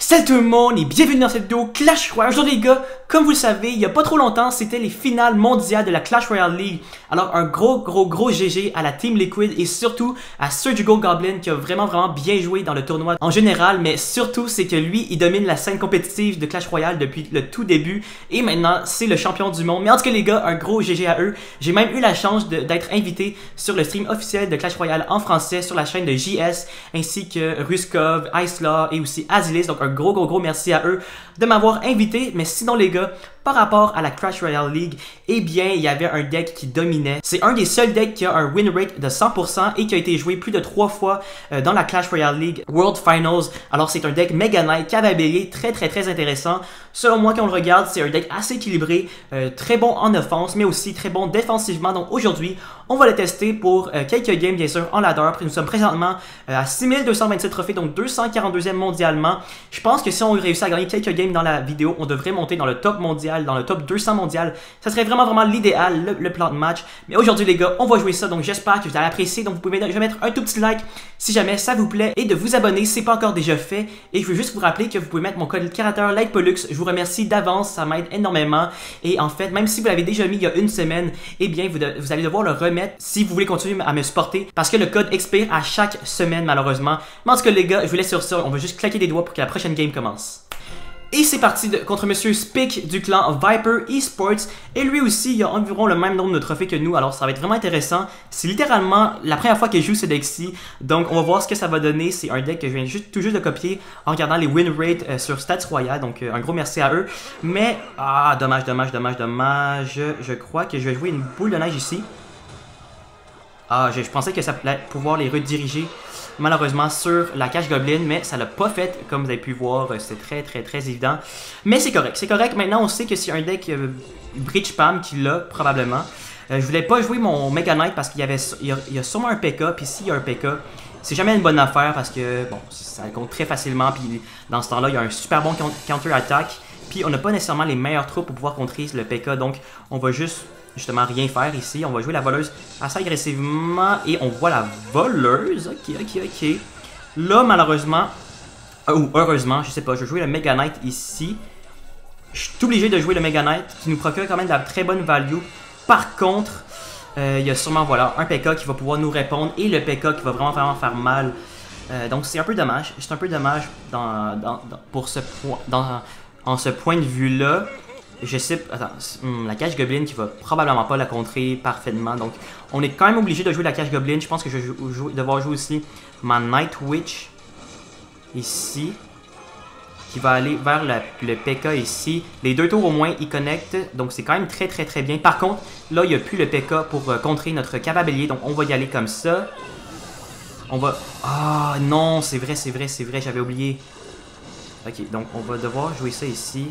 Salut tout le monde et bienvenue dans cette vidéo Clash Royale. Aujourd'hui les gars, comme vous le savez, il y a pas trop longtemps, c'était les finales mondiales de la Clash Royale League. Alors un gros GG à la Team Liquid et surtout à Surgical Goblin qui a vraiment bien joué dans le tournoi en général. Mais surtout c'est que lui, il domine la scène compétitive de Clash Royale depuis le tout début. Et maintenant, c'est le champion du monde. Mais en tout cas les gars, un gros GG à eux. J'ai même eu la chance d'être invité sur le stream officiel de Clash Royale en français sur la chaîne de JS. Ainsi que Ruskov, Icelaw et aussi Azilis. Donc un gros merci à eux de m'avoir invité. Mais sinon les gars, par rapport à la Clash Royale League, eh bien il y avait un deck qui dominait. C'est un des seuls decks qui a un win rate de 100% et qui a été joué plus de 3 fois dans la Clash Royale League World Finals. Alors c'est un deck Mega Knight cavalier très intéressant. Selon moi quand on le regarde, c'est un deck assez équilibré, très bon en offense mais aussi très bon défensivement. Donc aujourd'hui on va le tester pour quelques games bien sûr en ladder. Nous sommes présentement à 6227 trophées, donc 242e mondialement. Je pense que si on réussit à gagner quelques games dans la vidéo, on devrait monter dans le top mondial, dans le top 200 mondial. Ça serait vraiment l'idéal, le plan de match. Mais aujourd'hui les gars, on va jouer ça, donc j'espère que vous allez apprécier. Donc vous pouvez déjà mettre un tout petit like si jamais ça vous plaît et de vous abonner si c'est pas encore déjà fait. Et je veux juste vous rappeler que vous pouvez mettre mon code créateur LikePollux. Je vous remercie d'avance, ça m'aide énormément. Et en fait, même si vous l'avez déjà mis il y a une semaine, eh bien vous allez devoir le remettre si vous voulez continuer à me supporter, parce que le code expire à chaque semaine malheureusement. Mais en tout cas les gars, je vous laisse sur ça, on va juste claquer des doigts pour que la prochaine game commence. Et c'est parti contre Monsieur Spick du clan Viper Esports. Et lui aussi, il a environ le même nombre de trophées que nous. Alors ça va être vraiment intéressant. C'est littéralement la première fois que je joue ce deck-ci. Donc on va voir ce que ça va donner. C'est un deck que je viens tout juste de copier en regardant les win rates sur Stats Royale. Donc un gros merci à eux. Mais, dommage. Je crois que je vais jouer une boule de neige ici. Je pensais que ça allait pouvoir les rediriger malheureusement sur la cache Goblin, mais ça l'a pas fait, comme vous avez pu voir, c'est très évident. Mais c'est correct, maintenant on sait que c'est un deck Bridge Pam qui l'a probablement. Je voulais pas jouer mon Mega Knight parce qu'il y a sûrement un PK, puis s'il y a un PK, c'est jamais une bonne affaire parce que, bon, ça compte très facilement, puis dans ce temps-là, il y a un super bon counter-attaque, puis on n'a pas nécessairement les meilleures troupes pour pouvoir contrer le PK, donc on va juste justement rien faire ici. On va jouer la voleuse assez agressivement et on voit la voleuse. Ok. Là, malheureusement, ou heureusement, je sais pas, je vais jouer le Mega Knight ici. Je suis obligé de jouer le Mega Knight qui nous procure quand même de la très bonne value. Par contre, il y a sûrement voilà, un PK qui va pouvoir nous répondre et le PK qui va vraiment faire mal. Donc c'est un peu dommage. C'est un peu dommage en ce point de vue-là. Je sais, attends, la cache Goblin qui va probablement pas la contrer parfaitement. Donc, on est quand même obligé de jouer la cache Goblin. Je pense que je vais devoir jouer aussi ma Night Witch ici, qui va aller vers le PK ici. Les deux tours au moins, ils connectent. Donc, c'est quand même très bien. Par contre, là, il n'y a plus le PK pour contrer notre cavalier. Donc, on va y aller comme ça. On va... Ah non, c'est vrai, j'avais oublié. Ok, donc on va devoir jouer ça ici.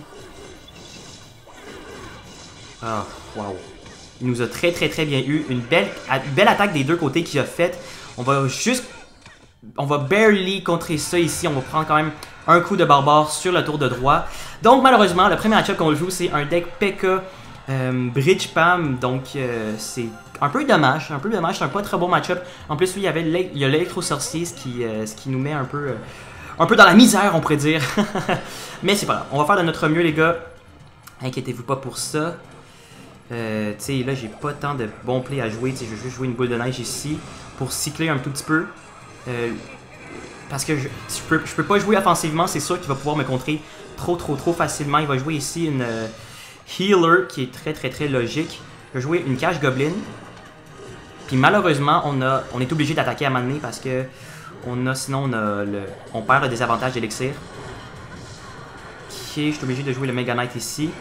Wow. Il nous a très bien eu. Une belle attaque des deux côtés qu'il a faite. On va barely contrer ça ici. On va prendre quand même un coup de barbare sur le tour de droit. Donc malheureusement, le premier match-up qu'on joue, c'est un deck PK Bridge Pam. Donc c'est un peu dommage. C'est un pas très bon match-up. En plus, lui, il y a l'électro-sorcier, ce qui nous met un peu dans la misère, on pourrait dire. Mais c'est pas grave. On va faire de notre mieux, les gars. Inquiétez-vous pas pour ça. Là j'ai pas tant de bons plays à jouer, je vais juste jouer une boule de neige ici pour cycler un tout petit peu parce que je peux pas jouer offensivement, c'est sûr qu'il va pouvoir me contrer trop facilement. Il va jouer ici une healer qui est très logique. Je vais jouer une cache Goblin, puis malheureusement on est obligé d'attaquer à un moment donné parce que sinon on perd le désavantage d'élixir. Ok, je suis obligé de jouer le Mega Knight ici.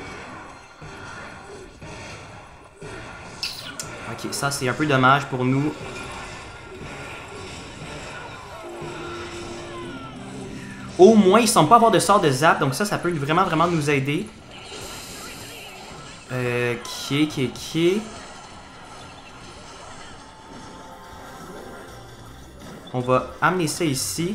Ok, ça c'est un peu dommage pour nous. Au moins, ils ne semblent pas avoir de sort de zap, donc ça peut vraiment nous aider. Ok. On va amener ça ici.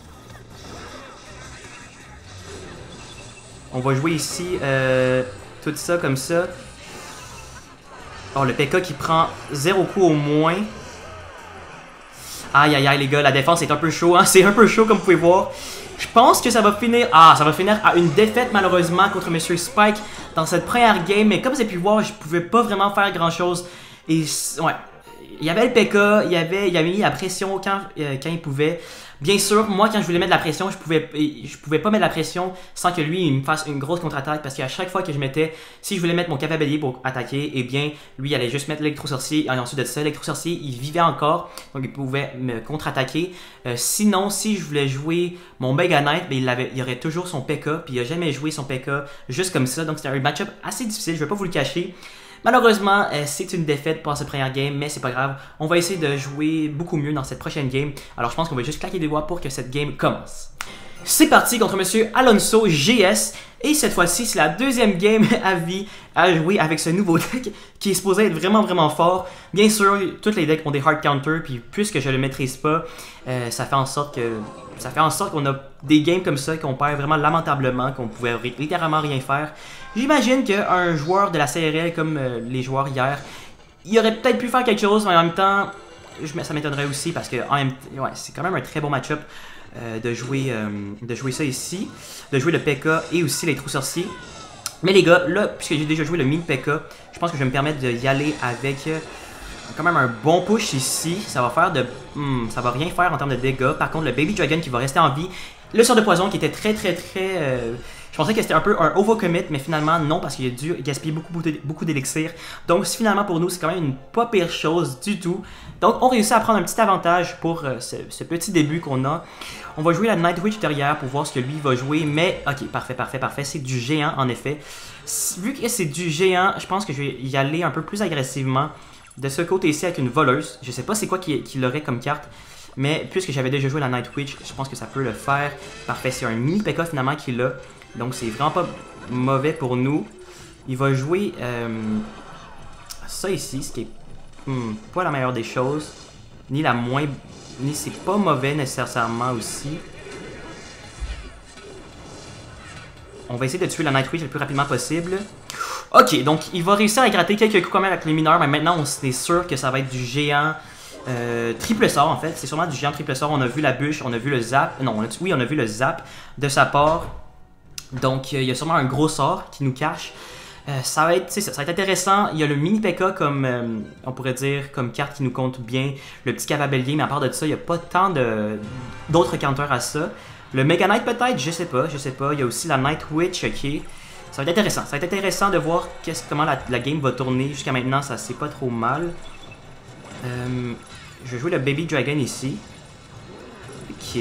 On va jouer ici tout ça comme ça. Oh, le PK qui prend 0 coup au moins. Aïe les gars, la défense est un peu chaud, hein? C'est un peu chaud comme vous pouvez voir. Je pense que ça va finir... Ah, ça va finir à une défaite malheureusement contre Monsieur Spike dans cette première game. Mais comme vous avez pu voir, je pouvais pas vraiment faire grand chose. Et ouais, il y avait le PK, il avait mis la pression quand il pouvait. Bien sûr, moi quand je voulais mettre la pression, je pouvais pas mettre la pression sans que lui il me fasse une grosse contre-attaque. Parce qu'à chaque fois que je mettais, si je voulais mettre mon cavalier pour attaquer, eh bien lui il allait juste mettre l'électro-sorcier. Et ensuite de ça, l'électro-sorcier il vivait encore, donc il pouvait me contre-attaquer. Sinon, si je voulais jouer mon Mega Knight, ben, il y aurait toujours son PK, puis il a jamais joué son PK juste comme ça. Donc c'était un match-up assez difficile, je vais pas vous le cacher. Malheureusement, c'est une défaite pour cette première game, mais c'est pas grave. On va essayer de jouer beaucoup mieux dans cette prochaine game. Alors je pense qu'on va juste claquer des doigts pour que cette game commence. C'est parti contre Monsieur Alonso GS. Et cette fois-ci, c'est la deuxième game à vie à jouer avec ce nouveau deck qui est supposé être vraiment fort. Bien sûr, tous les decks ont des hard counters, puis puisque je le maîtrise pas, ça fait en sorte qu'on a des games comme ça qu'on perd vraiment lamentablement, qu'on pouvait littéralement rien faire. J'imagine qu'un joueur de la CRL comme les joueurs hier, il aurait peut-être pu faire quelque chose, mais en même temps, ça m'étonnerait aussi parce que ouais, c'est quand même un très bon match-up de jouer ça ici, de jouer le PK et aussi les trous sorciers. Mais les gars, là, puisque j'ai déjà joué le mini PK, je pense que je vais me permettre d'y aller avec quand même un bon push ici. Ça va faire ça va rien faire en termes de dégâts. Par contre, le Baby Dragon qui va rester en vie, le sort de poison qui était très je pensais que c'était un peu un overcommit, mais finalement non, parce qu'il a dû gaspiller beaucoup d'élixir. Donc finalement pour nous, c'est quand même une pas pire chose du tout. Donc on réussit à prendre un petit avantage pour ce petit début qu'on a. On va jouer la Night Witch derrière pour voir ce que lui va jouer, mais ok, parfait, c'est du géant en effet. Vu que c'est du géant, je pense que je vais y aller un peu plus agressivement. De ce côté-ci avec une voleuse, je sais pas c'est quoi qu'il aurait comme carte. Mais puisque j'avais déjà joué la Night Witch, je pense que ça peut le faire. Parfait, c'est un mini PK finalement qu'il a. Donc c'est vraiment pas mauvais pour nous. Il va jouer ça ici, ce qui est pas la meilleure des choses. Ni c'est pas mauvais nécessairement aussi. On va essayer de tuer la Night Witch le plus rapidement possible. Ok, donc il va réussir à gratter quelques coups quand même avec les mineurs. Mais maintenant on est sûr que ça va être du géant. Triple sort en fait, c'est sûrement du géant triple sort. On a vu la bûche, on a vu le zap. Non, oui, on a vu le zap de sa part. Donc il y a sûrement un gros sort qui nous cache. Ça va être intéressant. Il y a le mini PK comme on pourrait dire comme carte qui nous compte bien. Le petit cavalier, mais à part de ça, il n'y a pas tant d'autres counters à ça. Le Mega Knight peut-être, je sais pas. Il y a aussi la Night Witch, ok. Ça va être intéressant. Ça va être intéressant de voir comment la game va tourner. Jusqu'à maintenant, ça c'est pas trop mal. Je vais jouer le Baby Dragon ici. Ok.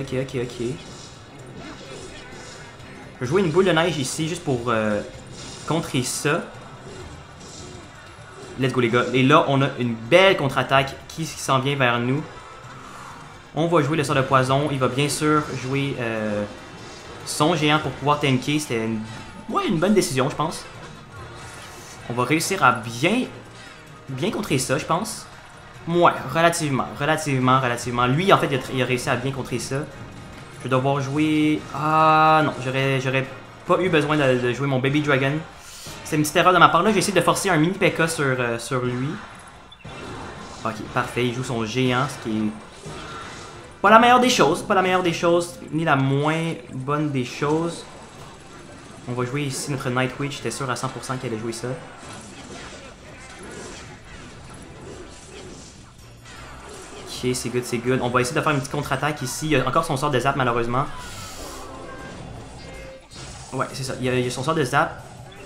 Je vais jouer une boule de neige ici juste pour contrer ça. Let's go les gars. Et là, on a une belle contre-attaque qui s'en vient vers nous. On va jouer le sort de poison. Il va bien sûr jouer son géant pour pouvoir tanker. C'était une bonne décision, je pense. On va réussir à bien contrer ça, je pense. Ouais, relativement. Lui, en fait, il a réussi à bien contrer ça. Je vais devoir jouer... Ah non, j'aurais pas eu besoin de jouer mon Baby Dragon. C'est une petite erreur de ma part. Là, j'ai essayé de forcer un mini PK sur lui. Ok, parfait. Il joue son géant, ce qui est pas la meilleure des choses. Ni la moins bonne des choses. On va jouer ici notre Night Witch. J'étais sûr à 100% qu'elle allait jouer ça. Ok, c'est good. On va essayer de faire une petite contre-attaque ici. Il y a encore son sort de zap malheureusement. Ouais, c'est ça. Il y a son sort de zap.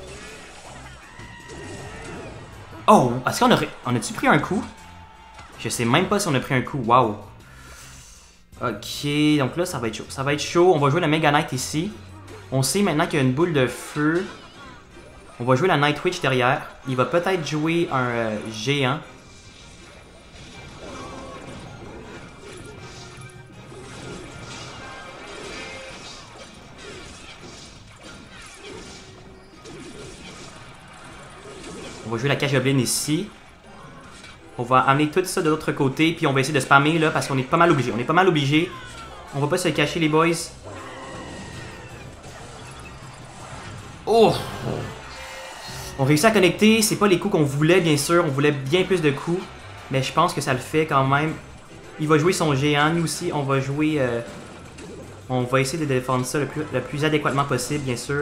Oh, est-ce qu'on a-tu pris un coup? Je sais même pas si on a pris un coup. Wow. Ok, donc là, ça va être chaud. On va jouer le Mega Knight ici. On sait maintenant qu'il y a une boule de feu. On va jouer la Night Witch derrière. Il va peut-être jouer un géant. On va jouer la cage goblin ici. On va amener tout ça de l'autre côté. Puis on va essayer de spammer là parce qu'on est pas mal obligé. On va pas se cacher les boys. Oh! On réussit à connecter. C'est pas les coups qu'on voulait bien sûr. On voulait bien plus de coups. Mais je pense que ça le fait quand même. Il va jouer son géant. Nous aussi on va jouer On va essayer de défendre ça le plus adéquatement possible, bien sûr.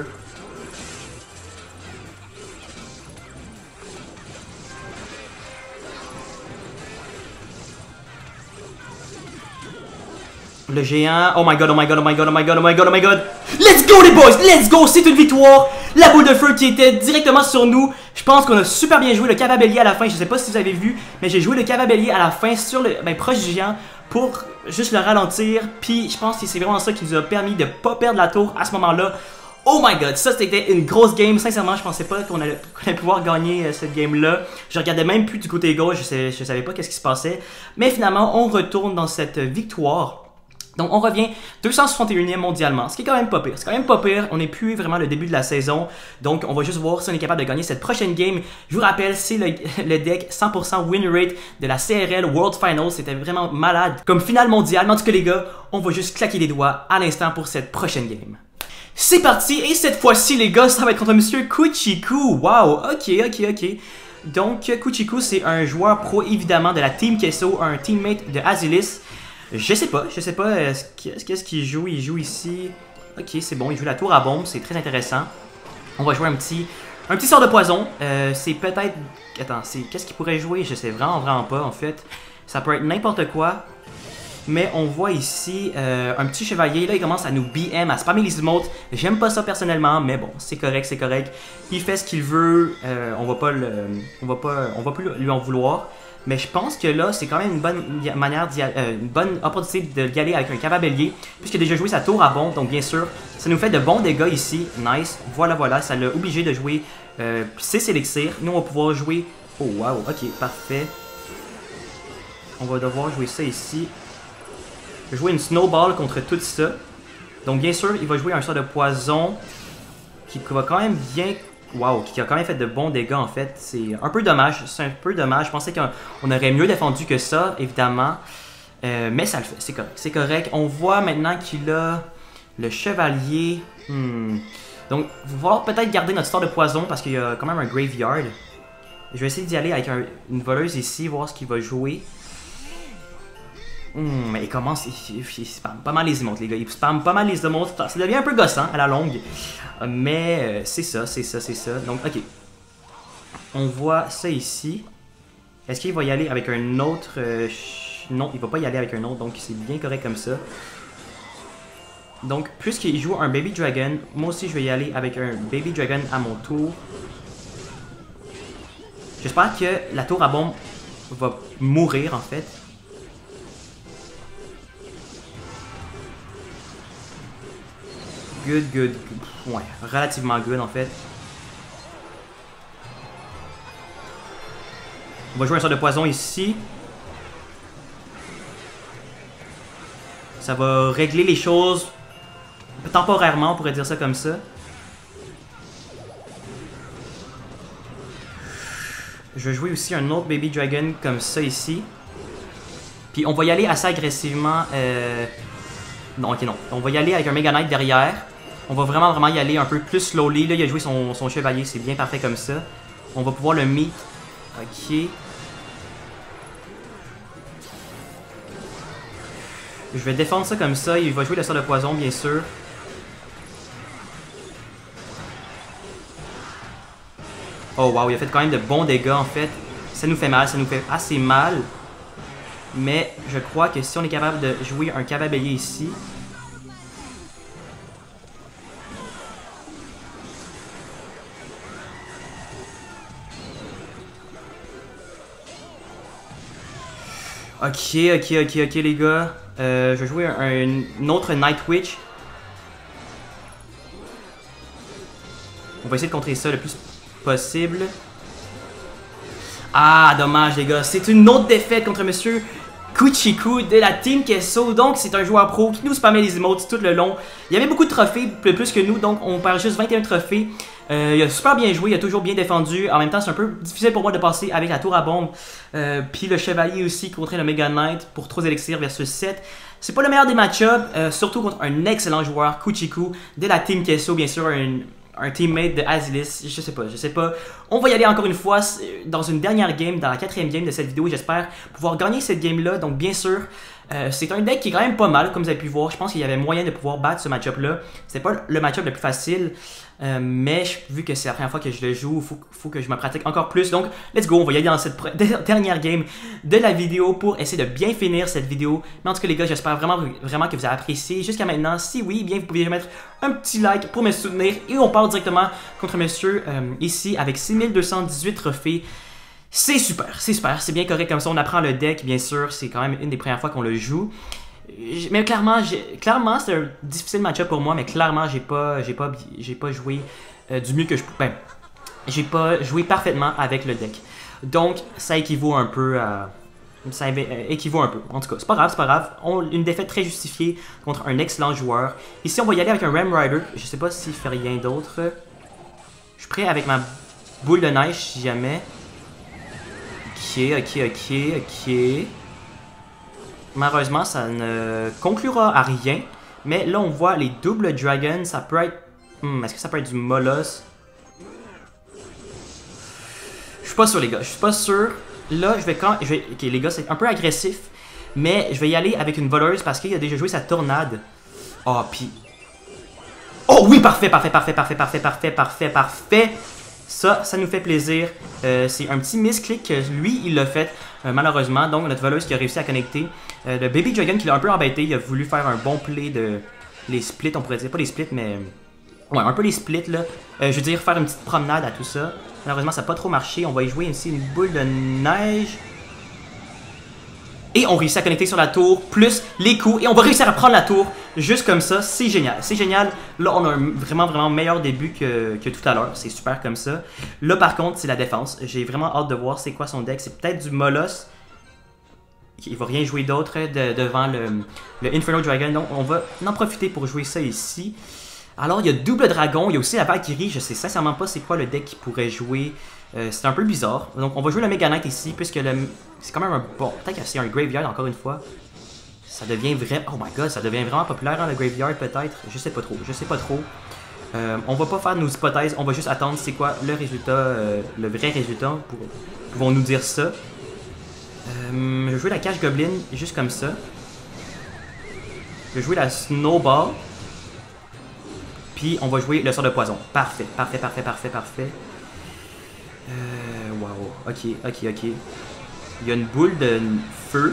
Le géant, oh my god, oh my god, oh my god, oh my god, oh my god, oh my god. Let's go les boys, let's go, c'est une victoire. La boule de feu qui était directement sur nous. Je pense qu'on a super bien joué le cavabellier à la fin. Je sais pas si vous avez vu, mais j'ai joué le cavabellier à la fin sur le proche du géant pour juste le ralentir. Puis je pense que c'est vraiment ça qui nous a permis de pas perdre la tour à ce moment-là. Oh my god, ça c'était une grosse game. Sincèrement, je pensais pas qu'on allait pouvoir gagner cette game-là. Je regardais même plus du côté gauche, je savais pas qu'est-ce qui se passait. Mais finalement, on retourne dans cette victoire. Donc on revient 261e mondialement, ce qui est quand même pas pire. C'est quand même pas pire, on n'est plus vraiment le début de la saison. Donc on va juste voir si on est capable de gagner cette prochaine game. Je vous rappelle, c'est le deck 100% win rate de la CRL World Finals. C'était vraiment malade comme finale mondiale. Mais en tout cas les gars, on va juste claquer les doigts à l'instant pour cette prochaine game. C'est parti, et cette fois-ci les gars, ça va être contre Monsieur Kuchiku. Wow, ok. Donc Kuchiku c'est un joueur pro évidemment de la Team Kesso, un teammate de Azilis. Je sais pas, qu'est-ce qu'il joue? Il joue ici. Ok, c'est bon, il joue la tour à bombe, c'est très intéressant. On va jouer un petit sort de poison. C'est peut-être... Attends, qu'est-ce qu'il pourrait jouer? Je sais vraiment pas, en fait. Ça peut être n'importe quoi. Mais on voit ici un petit chevalier. Là, il commence à nous BM, à spammer les emotes. J'aime pas ça personnellement, mais bon, c'est correct. Il fait ce qu'il veut. On va pas plus lui en vouloir. Mais je pense que là, c'est quand même une bonne manière, une bonne opportunité d'y aller avec un cavabellier, puisqu'il a déjà joué sa tour à bombe, donc bien sûr, ça nous fait de bons dégâts ici. Nice, voilà, ça l'a obligé de jouer 6 élixirs. Nous, on va pouvoir jouer... Oh, wow, ok, parfait. On va devoir jouer ça ici. Jouer une snowball contre tout ça. Donc bien sûr, il va jouer un sort de poison qui va quand même bien... Wow, qui a quand même fait de bons dégâts en fait. C'est un peu dommage. Je pensais qu'on aurait mieux défendu que ça, évidemment. Mais ça le fait, c'est correct. On voit maintenant qu'il a le chevalier. Donc, on va peut-être garder notre sort de poison parce qu'il y a quand même un graveyard. Je vais essayer d'y aller avec une voleuse ici, voir ce qu'il va jouer. Mais il commence, il spamme pas mal les emotes, les gars. Il spamme pas mal les emotes. Ça devient un peu gossant à la longue. Mais c'est ça. Donc, ok. On voit ça ici. Est-ce qu'il va y aller avec un autre... Non, il va pas y aller avec un autre. Donc, c'est bien correct comme ça. Donc, puisqu'il joue un Baby Dragon, moi aussi, je vais y aller avec un Baby Dragon à mon tour. J'espère que la tour à bombe va mourir, en fait. Good. Ouais, relativement good en fait. On va jouer un sort de poison ici. Ça va régler les choses temporairement, on pourrait dire ça comme ça. Je vais jouer aussi un autre Baby Dragon comme ça ici. Puis on va y aller assez agressivement. Non, ok, non. On va y aller avec un Mega Knight derrière. On va vraiment y aller un peu plus slowly. Là, il a joué son chevalier, c'est bien parfait comme ça. On va pouvoir le meet. Ok. Je vais défendre ça comme ça. Il va jouer le sort de poison, bien sûr. Oh wow, il a fait quand même de bons dégâts en fait. Ça nous fait mal, ça nous fait assez mal. Mais je crois que si on est capable de jouer un cavabellier ici... Ok les gars. Je vais jouer un autre Night Witch. On va essayer de contrer ça le plus possible. Ah, dommage les gars. C'est une autre défaite contre Monsieur Kuchiku de la Team Kesso. Donc c'est un joueur pro qui nous spammait les emotes tout le long. Il y avait beaucoup de trophées, plus que nous. Donc on perd juste 21 trophées. Il a super bien joué, il a toujours bien défendu. En même temps, c'est un peu difficile pour moi de passer avec la tour à bombe. Puis le chevalier aussi contre le Mega Knight pour 3 élixirs versus 7. C'est pas le meilleur des match-ups, surtout contre un excellent joueur, Kuchiku, de la Team Kesso, bien sûr, un teammate de Azilis. Je sais pas. On va y aller encore une fois dans une dernière game, dans la 4e game de cette vidéo. J'espère pouvoir gagner cette game-là. Donc bien sûr, C'est un deck qui est quand même pas mal, comme vous avez pu voir. Je pense qu'il y avait moyen de pouvoir battre ce match-up-là. C'est pas le match-up le plus facile, mais vu que c'est la première fois que je le joue, faut que je me pratique encore plus. Donc, let's go, on va y aller dans cette dernière game de la vidéo pour essayer de bien finir cette vidéo. Mais en tout cas, les gars, j'espère vraiment que vous avez apprécié jusqu'à maintenant. Si oui, bien, vous pouvez mettre un petit like pour me soutenir. Et on part directement contre monsieur ici avec 6218 trophées. C'est super, c'est bien correct comme ça. On apprend le deck, bien sûr. C'est quand même une des premières fois qu'on le joue. Mais clairement, c'est un difficile match-up pour moi, mais clairement, j'ai pas joué du mieux que je pouvais. Ben, j'ai pas joué parfaitement avec le deck. Donc, ça équivaut un peu à... Ça équivaut un peu. En tout cas, c'est pas grave. Une défaite très justifiée contre un excellent joueur. Ici, on va y aller avec un Ram Rider. Je sais pas s'il fait rien d'autre. Je suis prêt avec ma boule de neige, si jamais. Ok. Malheureusement, ça ne conclura à rien. Mais là, on voit les doubles dragons. Ça peut être... est-ce que ça peut être du Molosse? Je suis pas sûr, les gars. Je suis pas sûr. Là, ok, les gars, c'est un peu agressif. Mais je vais y aller avec une voleuse parce qu'il a déjà joué sa tornade. Oh, puis... Oh oui, parfait. Ça nous fait plaisir. C'est un petit misclick que lui, il l'a fait, malheureusement. Donc, notre voleuse qui a réussi à connecter. Le Baby Dragon qui l'a un peu embêté. Il a voulu faire un bon play de... Les splits, on pourrait dire. Pas les splits, mais... Ouais, un peu les splits, là. Je veux dire, faire une petite promenade à tout ça. Malheureusement, ça n'a pas trop marché. On va y jouer ici une boule de neige. Et on réussit à connecter sur la tour, plus les coups. Et on va réussir à prendre la tour, juste comme ça. C'est génial. C'est génial. Là, on a un vraiment meilleur début que tout à l'heure. C'est super comme ça. Là, par contre, c'est la défense. J'ai vraiment hâte de voir c'est quoi son deck. C'est peut-être du Molosse. Il va rien jouer d'autre devant le Inferno Dragon. Donc, on va en profiter pour jouer ça ici. Alors, il y a double dragon. Il y a aussi la Valkyrie. Je sais sincèrement pas c'est quoi le deck qu'il pourrait jouer. C'est un peu bizarre. Donc, on va jouer le Mega Knight ici, puisque c'est quand même un... Bon, peut-être que c'est un Graveyard, encore une fois. Ça devient vraiment... Oh my god, ça devient vraiment populaire, hein, le Graveyard, peut-être. Je sais pas trop. On va pas faire nos hypothèses. On va juste attendre c'est quoi le résultat, le vrai résultat. Pour nous dire ça. Je vais jouer la Cache Goblin, juste comme ça. Je vais jouer la Snowball. Puis, on va jouer le sort de poison. Parfait. Wow. Ok. Il y a une boule de feu.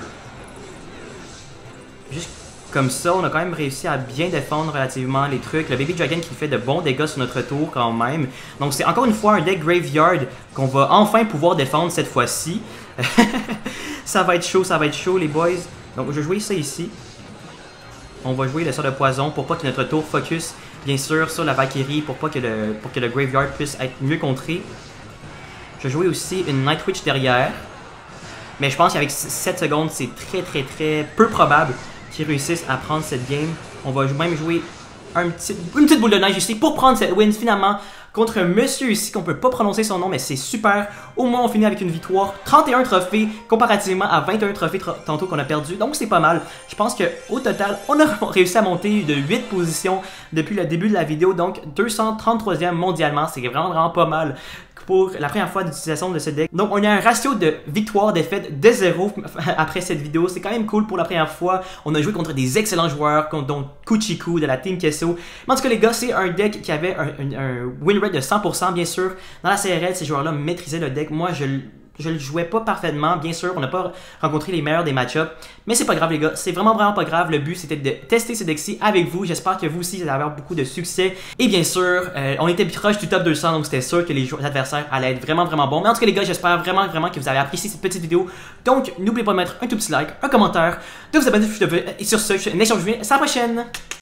Juste comme ça, on a quand même réussi à bien défendre relativement les trucs. Le Baby Dragon qui fait de bons dégâts sur notre tour quand même. Donc c'est encore une fois un deck Graveyard qu'on va enfin pouvoir défendre cette fois-ci. Ça va être chaud les boys. Donc je vais jouer ça ici. On va jouer le sort de poison pour pas que notre tour focus bien sûr sur la Valkyrie, pour que le Graveyard puisse être mieux contré. Je vais jouer aussi une Night Witch derrière. Mais je pense qu'avec 7 secondes, c'est très peu probable qu'ils réussissent à prendre cette game. On va même jouer une petite boule de neige ici pour prendre cette win finalement contre un monsieur ici qu'on peut pas prononcer son nom, mais c'est super. Au moins, on finit avec une victoire. 31 trophées comparativement à 21 trophées tantôt qu'on a perdu. Donc, c'est pas mal. Je pense qu'au total, on a réussi à monter de 8 positions depuis le début de la vidéo. Donc, 233e mondialement. C'est vraiment pas mal pour la première fois d'utilisation de ce deck. Donc, on a un ratio de victoire-défaite de 0 après cette vidéo. C'est quand même cool pour la première fois. On a joué contre des excellents joueurs, dont Kuchiku de la Team Kesso. Mais en tout cas, les gars, c'est un deck qui avait un win rate de 100%, bien sûr. Dans la CRL, ces joueurs-là maîtrisaient le deck. Moi, je le jouais pas parfaitement, bien sûr, on n'a pas rencontré les meilleurs des match-ups, mais c'est pas grave les gars, c'est vraiment pas grave, le but c'était de tester ce deck-ci avec vous, j'espère que vous aussi vous allez avoir beaucoup de succès, et bien sûr, on était proche du top 200, donc c'était sûr que les adversaires allaient être vraiment bons, mais en tout cas les gars, j'espère vraiment que vous avez apprécié cette petite vidéo, donc n'oubliez pas de mettre un tout petit like, un commentaire, de vous abonner, et sur ce, je vous dis à la prochaine!